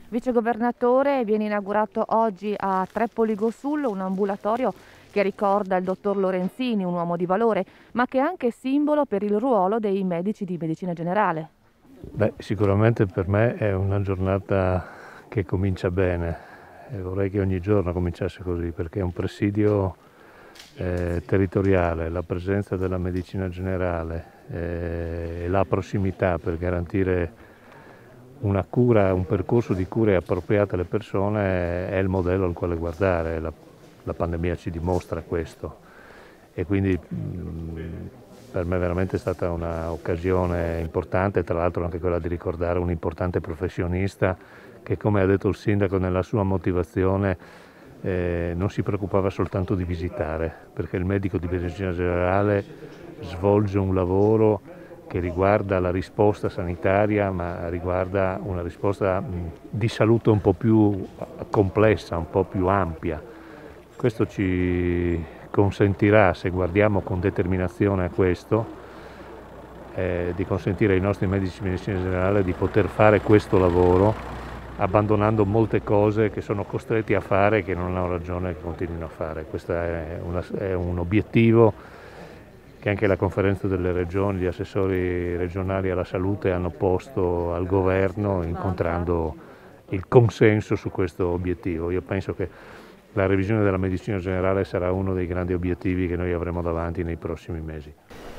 Vicegovernatore, viene inaugurato oggi a Trepoli Go Sul un ambulatorio che ricorda il dottor Lorenzini, un uomo di valore, ma che è anche simbolo per il ruolo dei medici di medicina generale. Beh, sicuramente per me è una giornata che comincia bene e vorrei che ogni giorno cominciasse così, perché è un presidio territoriale, la presenza della medicina generale e la prossimità per garantire una cura, un percorso di cure appropriate alle persone è il modello al quale guardare. La pandemia ci dimostra questo e quindi per me veramente è stata un'occasione importante, tra l'altro anche quella di ricordare un importante professionista che, come ha detto il sindaco nella sua motivazione, non si preoccupava soltanto di visitare, perché il medico di medicina generale svolge un lavoro che riguarda la risposta sanitaria, ma riguarda una risposta di salute un po' più complessa, un po' più ampia. Questo ci consentirà, se guardiamo con determinazione a questo, di consentire ai nostri medici di medicina generale di poter fare questo lavoro abbandonando molte cose che sono costretti a fare e che non hanno ragione che continuino a fare. Questo è un obiettivo che anche la conferenza delle regioni, gli assessori regionali alla salute hanno posto al governo incontrando il consenso su questo obiettivo. Io penso che la revisione della medicina generale sarà uno dei grandi obiettivi che noi avremo davanti nei prossimi mesi.